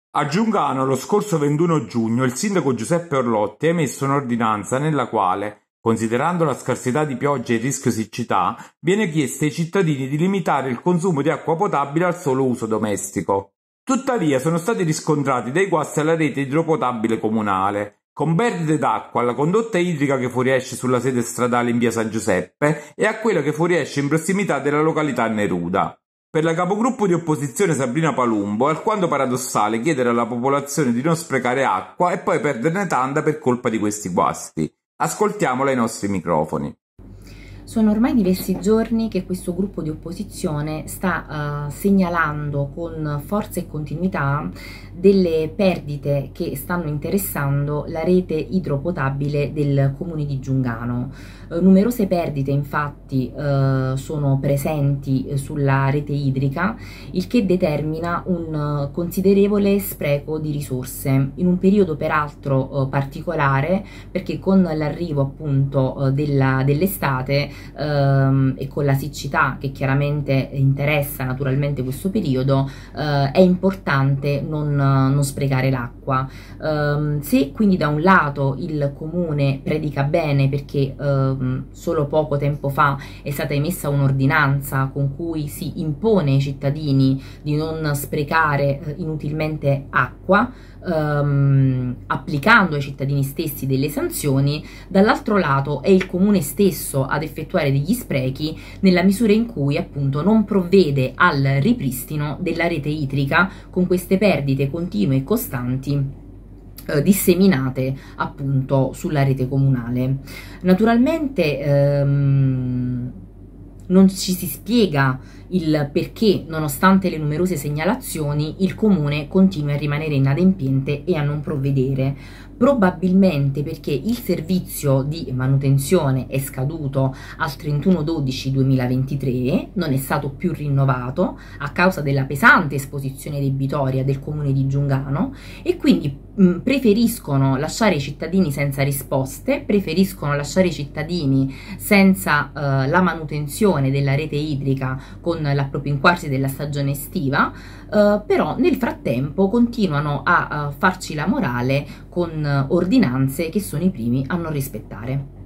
A Giungano lo scorso 21 giugno il sindaco Giuseppe Orlotti ha emesso un'ordinanza nella quale, considerando la scarsità di pioggia e il rischio siccità, viene chiesto ai cittadini di limitare il consumo di acqua potabile al solo uso domestico. Tuttavia sono stati riscontrati dei guasti alla rete idropotabile comunale, con perdite d'acqua alla condotta idrica che fuoriesce sulla sede stradale in via San Giuseppe e a quella che fuoriesce in prossimità della località Neruda. Per la capogruppo di opposizione Sabrina Palumbo è alquanto paradossale chiedere alla popolazione di non sprecare acqua e poi perderne tanta per colpa di questi guasti. Ascoltiamola ai nostri microfoni. Sono ormai diversi giorni che questo gruppo di opposizione sta segnalando con forza e continuità delle perdite che stanno interessando la rete idropotabile del comune di Giungano. Numerose perdite infatti sono presenti sulla rete idrica, il che determina un considerevole spreco di risorse in un periodo peraltro particolare, perché con l'arrivo appunto dell'estate e con la siccità che chiaramente interessa naturalmente questo periodo, è importante non sprecare l'acqua. Se quindi da un lato il comune predica bene perché solo poco tempo fa è stata emessa un'ordinanza con cui si impone ai cittadini di non sprecare inutilmente acqua, applicando ai cittadini stessi delle sanzioni, dall'altro lato è il comune stesso ad effettuare degli sprechi nella misura in cui appunto non provvede al ripristino della rete idrica, con queste perdite continue e costanti disseminate appunto sulla rete comunale. Naturalmente non ci si spiega il perché, nonostante le numerose segnalazioni, il comune continua a rimanere inadempiente e a non provvedere. Probabilmente perché il servizio di manutenzione è scaduto al 31/12/2023, non è stato più rinnovato a causa della pesante esposizione debitoria del comune di Giungano, e quindi preferiscono lasciare i cittadini senza risposte, preferiscono lasciare i cittadini senza la manutenzione della rete idrica con l'appropinquarsi della stagione estiva, però nel frattempo continuano a farci la morale con ordinanze che sono i primi a non rispettare.